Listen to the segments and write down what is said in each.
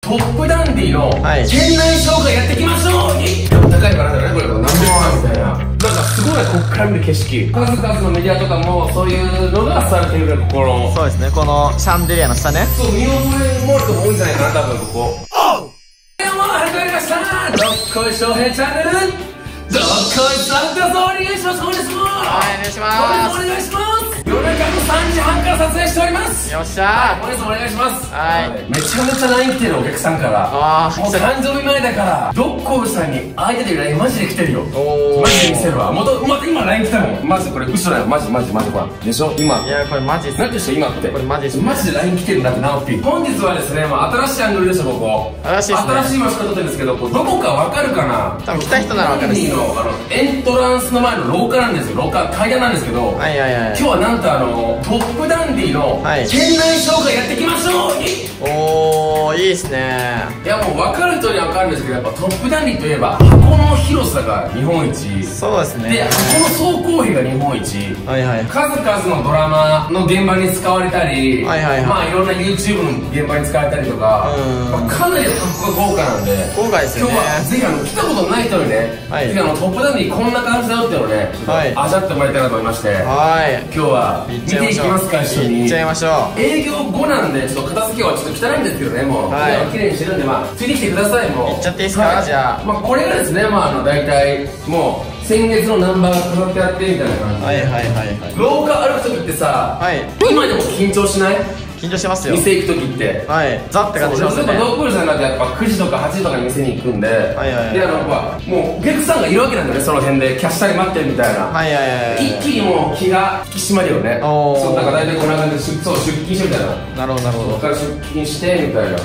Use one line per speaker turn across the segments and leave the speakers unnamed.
トップダンディの店内紹介やっていきましょうに高いからね、これ何でもみたいな。なんかすごいこっから見る景色、数々のメディアとかもそういうのがされてるから、ここの
そうですね、このシャンデリアの下ね。
そう、見覚えもある人も多いんじゃないかな、多分ここ。どうも始まりました、どっこい翔平チャンネル、どっこいさんどうぞお願いします。お願いします。
はい、お願いします。
お願いします。夜中の3時半から撮影しております。
よっしゃー。
本日もお願いします。
はい。
めちゃめちゃ LINE 来てるお客さんから。もう誕生日前だからどっこいさんに会いたい LINE マジで来てるよ。マジで見せるわ。また今 LINE 来たもん。マジこれ嘘だよ。マジほらでしょ今。
いやこれマジっす。
なんて人今って。
これマジっす。
マジで LINE 来てるんだってナオピー。本日はですね、新しいアングルですよここ。新しい場所から撮ってるんですけど、どこかわかるかな。
多分来た人ならわかる。
エントランスの前の廊下なんですよ。廊下階段なんですけど。今日はなんとトップダンディの店内紹介やっていきましょう。
おー、いいっすね。
いやもう分かる人には分かるんですけど、やっぱトップダンディといえば箱の広さが日本一。
そうですね。
で箱の総工費が日本一。数々のドラマの現場に使われたり、まあいろんな YouTube の現場に使われたりとか、かなり箱が豪華なんで、
豪華ですよね。
今日はぜひ来たことない人にね、ぜひトップダンディこんな感じだよっていうのをね、味わってもらいたいなと思いまして、今日は見ていきますか。一緒に
行っちゃいましょう。
営業後なんでちょっと片付けはちょっと汚いんですけどね、もう綺麗にしてるんで、ついてきてください。もう
行っちゃっていいですか。じゃあ
これがですね、大体もう先月のナンバーが飾ってあってみたいな感じ。廊下歩く時ってさ、今でも緊張しない？
緊張してますよ。
店行く時ってザ
って感じしますね。
ドッコイさんだってやっぱ9時とか8時とかに店に行くんで、でもうお客さんがいるわけなんだよね、その辺でキャッシャーに待ってるみたいな。一気にもう気が引き締まるよね。そうだから大体こんな感じで出勤してみたいな。
なるほどなるほど。
そこから出勤してみたいな。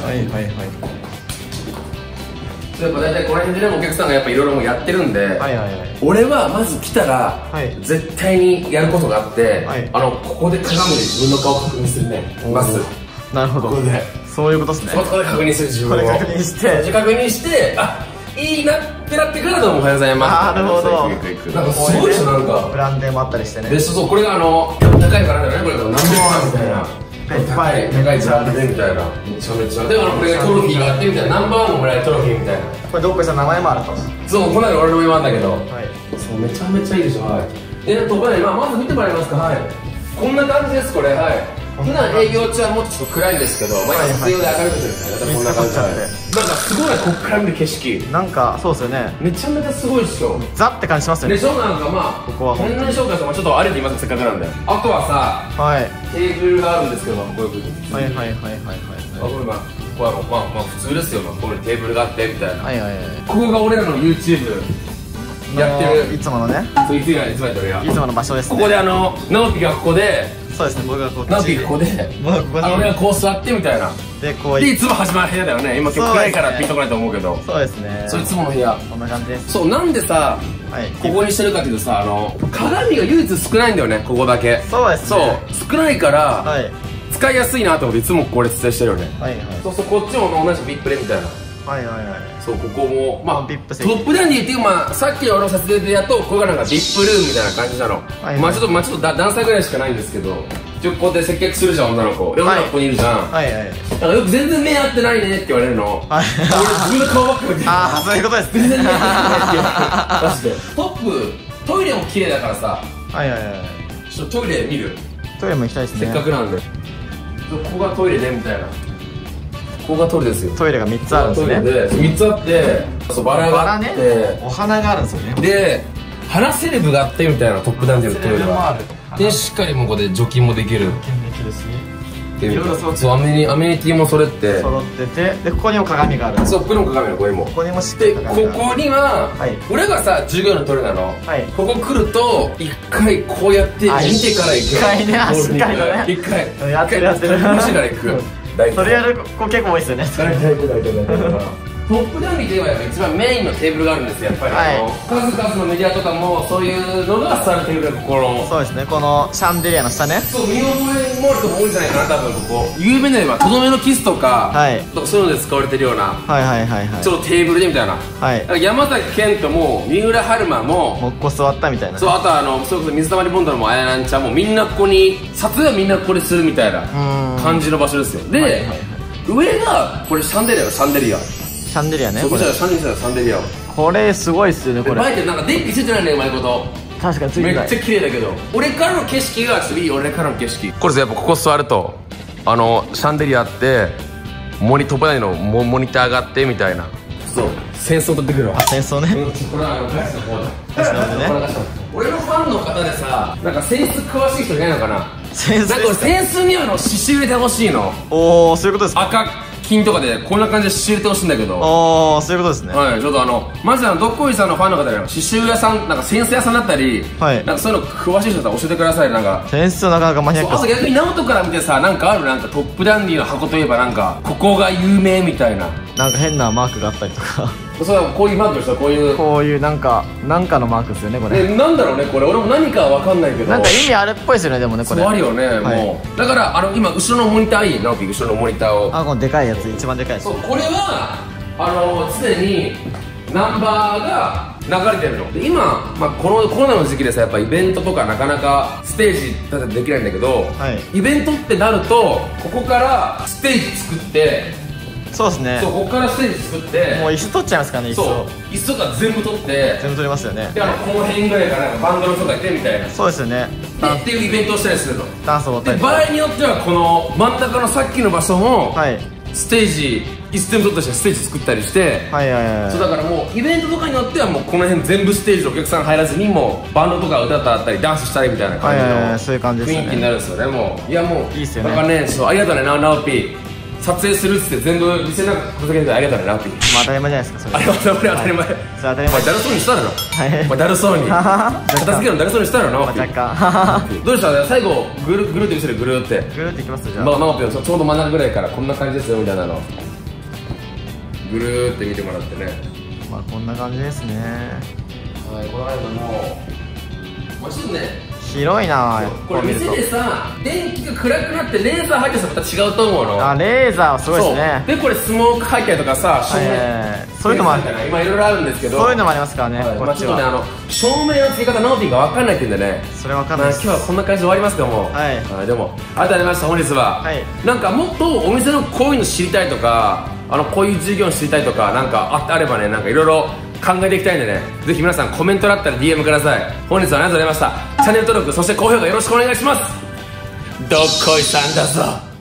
やっぱ大体この辺でね、お客さんがやっぱいろいろもやってるんで、俺はまず来たら絶対にやることがあって、ここで鏡で自分の顔を確認するね。まず
なるほど、ここでそういうことですね。
ここで確認する、自分を
確認して、
あ、いいなってなってからどうもおはようございます。
なるほど。
なんかすごいでしょ、なんか
ブランデーもあったりしてね。
で、そうこれが高いからだよね、これが何でもあるみたいな。高いブランデーみたいな。めちゃめちゃ。だからこれがトロフィーがあってみたいな、ナンバーワンももらえるトロフィーみたいな。
これどっこいさん名前もあると。
そう、この間俺の名前もあるんだけど、そうめちゃめちゃいいでしょ。で、まず見てもらえますか。こんな感じです、これ。普段営業中はもうちょっと暗いんですけど、必要で明るくてですね、こんな感じで。なんかすごいこっから見る景色。
なんかそうですよね。
めちゃめちゃすごいっしょ。
ザって感じしますよね。
でしょ、なんかここはこんなに紹介してもちょっと歩いてみます、せっかくなんで。あとはさ、テーブルがあるんですけど、こういうふうに。ここは普通ですよ。ここにテーブルがあってみたいな。ここが俺らの YouTube やってる
いつものね、
いつも
の場所ですね。
ここで直樹がここで、
そうですね、僕がこ
直樹がここで俺がこう座ってみたいな。でいつも始まる部屋だよね。今結構暗いからピンとこないと思うけど、
そうですね、
それいつもの部屋。
こんな感じです。
そう、なんでさここにしてるかっていうとさ、鏡が唯一少ないんだよね、ここだけ。
そうですね、
少ないから使いやすいなと思っていつもこれ伝えしてるよね。そうそう、こっちも同じビップレみたいな。そう、ここもトップダンディっていう、さっきの俺の撮影でやっとここがなんかビップルームみたいな感じなの。ちょっと段差ぐらいしかないんですけど、ここで接客するじゃん、女の子。で、女の子にいるじゃん。だからよく全然目合ってないねって言われるの。俺自分の顔ばっか見てる。
そういうことですね。
全然目合ってないって言われる。マジでトイレも綺麗だからさ、ちょっとトイレ見る？
トイレも行きたいですね、
せっかくなんで。ここがトイレねみたいな。ここがトイレですよ。
トイレが3つあるんですね。
3つあって、バラがあって、
お花があるんですよね。
で、花セレブがあってみたいな、トップダンディのトイレは。で、しっかりもうここで除菌もできる。いろいろそう、アメニティも揃って
て、でここにも鏡がある。
そう、ここにも鏡の、ここにも。ここにもしっかり鏡がある。ここには俺がさ、従業員のトイレなの。ここ来ると一回こうやって見てから行く。
一回ね、しっかりとね、
一回
やってる見て
から行く。
それやる子結構多いですよね。
トップダンディといえば一番メインのテーブルがあるんですよ、やっぱり。数々のメディアとかもそういうのがされてるから、ここの。そうですね、このシャンデリアの下ね。そう、見覚えもある人も多いんじゃないかな、多分ここ。有名なのはとどめのキスとか、そういうので使われてるような、ちょっとテーブルでみたいな。山崎賢人も三浦春馬も
ここ座ったみたいな。
そう、あとそれこそ水溜りボンドのもあやなんちゃんもみんなここに、撮影はみんなここでするみたいな感じの場所ですよ。で、 上がこれシャンデリア。
シャンデリアね。
これシャンデリア。
これすごいっすよね。これ
バイクなんか電気ついてないね、うまいこと。
確かについてない。
めっちゃ綺麗だけど、俺からの景色が次、俺からの景色これさ、やっぱここ座るとシャンデリアあって、トップダウンのモニターがあってみたいな。そう、戦争取ってくるわ。
戦争ね。
これはガチの方だ。俺のファンの方でさ、なんか扇子詳しい人いないのかな。扇子なんか扇子には刺繍入れてほしいの。
おお、そういうことですか。赤
金とかでこんな感じで刺繍入れてほしいんだけど。
ああ、そういうことですね。
はい、ちょっとまずどっこいさんのファンの方で刺繍屋さん、なんか扇子屋さんだったり、はい、なんかそういうの詳しい人だったら教えてください。なんか
扇子はなかなかマニアック。
あと逆に直人から見てさ、なんかある、なんかトップダンディの箱といえばなんかここが有名みたいな、
なんか変なマークがあったりとか。
そう、こういうマークでしょ。こういう
なんかのマークですよね、これ。
なんだろうね、これ俺も何かは分かんないけど、
なんか意味あるっぽいですよね。でもね、これ
そうあるよね、もうだから今後ろのモニターいい、直樹後ろのモニターを、
このでかいやつ、一番でかいやつ。
そう、これは常にナンバーが流れてるので、今、このコロナの時期でさ、やっぱイベントとかなかなかステージだってできないんだけど、イベントってなるとここからステージ作って、
そうですね。
そう、ここからステージ作って、
もう椅子取っちゃいますからね。
そう、椅子とか全部取って、
全部取りますよね。
でこの辺ぐらいからバンドの人がいてみたいな。
そうですよね。
っていうイベントをしたりするの。
ダンスを踊ったり。
場合によってはこの真ん中のさっきの場所もステージ椅子全部取ったりしてステージ作ったりして、そうだからもうイベントとかによってはもうこの辺全部ステージでお客さん入らずに、もうバンドとか歌ったりダンスしたりみたいな感じの
そういう感じですね。
雰囲気になるんですよね。もういや、もう
いいっすよね。
だからね、ありがとうね、ナオピー。撮影するっつって全部店の中ふざけてありがとうね、ナオピー。
当たり前じゃないですか、それ。
あれは当たり前。
それ当たり前。
お前だるそうにしたの。お前だるそうに片付けるのだるそうにしたの、ナオピー。どうした最後、ぐるって見せる、ぐるって
いきます。じゃあ
ナオピーちょうど真ん中ぐらいからこんな感じですよみたいなのぐるって見てもらってね。
こんな感じですね。
はい、この間もうちょっとね、
広いな。
これ店でさ、電気が暗くなってレーザー入ってたらまた違うと思うの。
レーザーはすごいですね。
でこれスモーク入ったりとかさ、
そういうのもある。
今いろいろあるんですけど、
そういうのもありますからね。こっちは
ちょっとね、照明の付け方ナオピーが分かんないって言うんでね。
それ分かんないです。
今日はこんな感じで終わりますけども、でもありがとうございました。本日はなんかもっとお店のこういうの知りたいとか、こういう授業知りたいとかなんかあればね、なんかいろいろ考えていきたいんでね、ぜひ皆さんコメントだったら DM ください。本日はありがとうございました。チャンネル登録、そして高評価よろしくお願いします。どっこいさんだぞ。